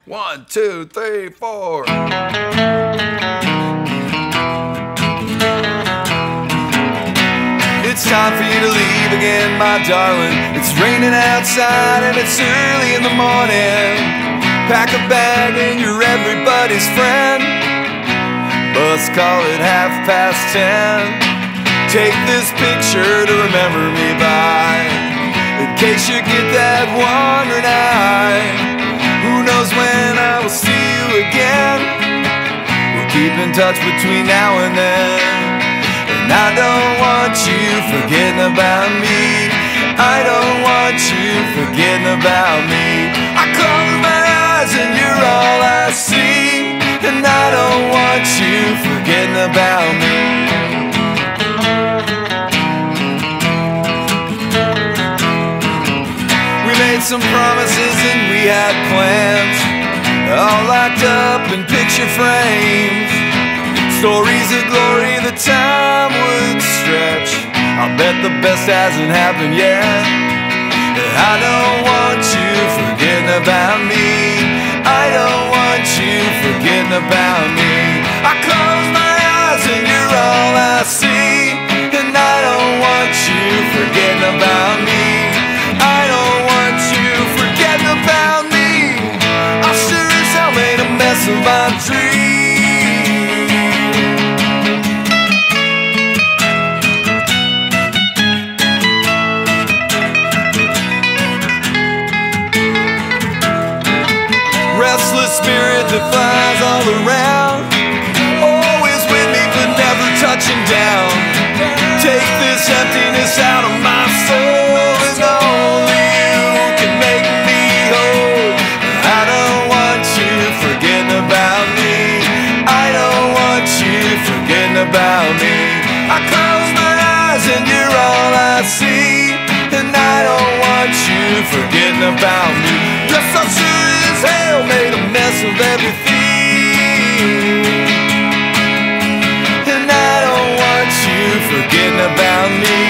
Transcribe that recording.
1, 2, 3, 4. It's time for you to leave again, my darling. It's raining outside and it's early in the morning. Pack a bag and you're everybody's friend. Bus call at 10:30. Take this picture to remember me by, in case you get that wandering eye. Who knows when I will see you again. We'll keep in touch between now and then. And I don't want you forgetting about me. I don't want you forgetting about me. I close my eyes and you're all I see. And I don't want you forgetting about me. We made some promises and we had plans, all locked up in picture frames. Stories of glory the time would stretch. I'll bet the best hasn't happened yet. I don't want you forgetting about me. I don't want you forgetting about me. I close my eyes and you're all I see. And I don't want you forgetting about me. I don't want you forgetting about me. I sure as hell made a mess of my dreams. Restless spirit that flies all around, always with me but never touching down. Take this emptiness out of my soul, and only you can make me whole. I don't want you forgetting about me. I don't want you forgetting about me. I close my eyes and you're all I see. And I don't want you forgetting about me. Yes, I sure as hell made a mess of everything. And I don't want you forgetting about me.